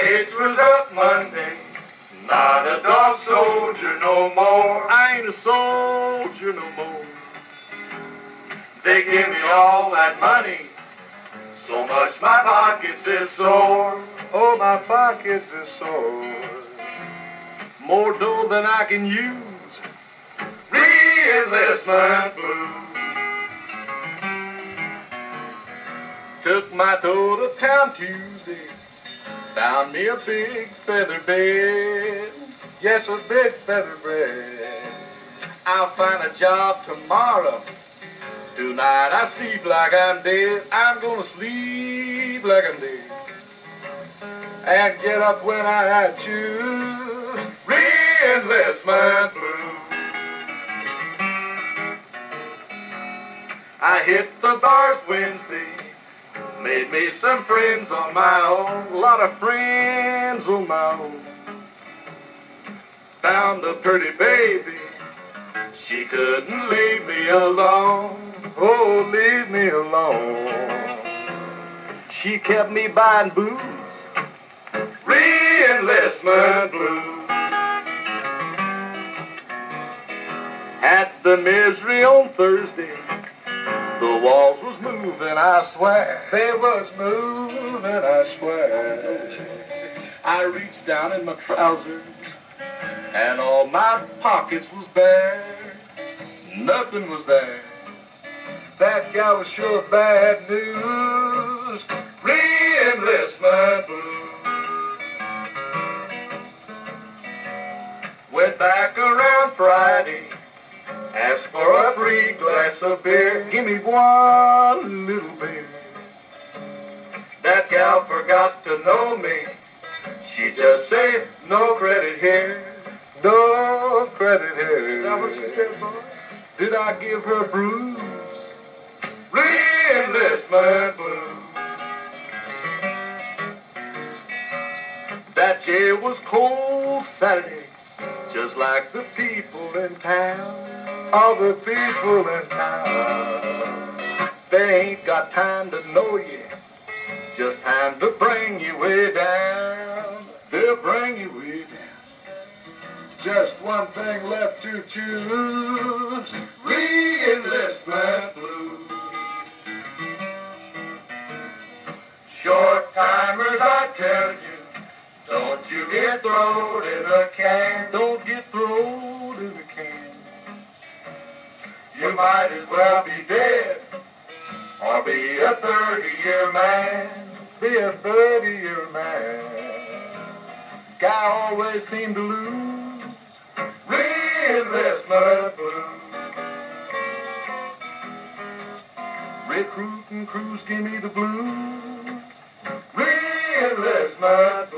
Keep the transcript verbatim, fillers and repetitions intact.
hitch was up Monday. Not a dog soldier no more. I ain't a soldier no more. They give me all that money, so much my pockets is sore. Oh, my pockets is sore. More dough than I can use. Re-enlistment blues. Took my toe to town Tuesday. Found me a big feather bed. Yes, a big feather bed. I'll find a job tomorrow. Tonight I sleep like I'm dead. I'm gonna sleep like I'm dead. And get up when I choose. Re-enlistment blues. I hit the bars Wednesday. Made me some friends on my own. A lot of friends on my own. Found a pretty baby. She couldn't leave me alone. Oh, leave me alone. She kept me buying booze. Re-enlistment blues. At the Misery on Thursday. The walls was moving, I swear. They was moving, I swear. I reached down in my trousers, and all my pockets was bare. Nothing was there. That gal was sure bad news. Re-enlistment blues. Went back around Friday. Asked for a free glass of beer. Give me one little beer. That gal forgot to know me. She just said, no credit here. No credit here. Is that what she said, boy? Did I give her blues? Re-enlistment blues. That year was cold Saturday. Just like the people in town. All the people in town. They ain't got time to know you. Just time to bring you way down. They'll bring you way down. Just one thing left to choose. Re-enlistment blues. Short timers, I tell you, don't you get thrown in a can. Don't get thrown in a can. You might as well be dead or be a thirty-year man. Be a thirty-year man. Guy always seemed to lose. Re-enlistment blues. Recruiting crews give me the blues. Re-enlistment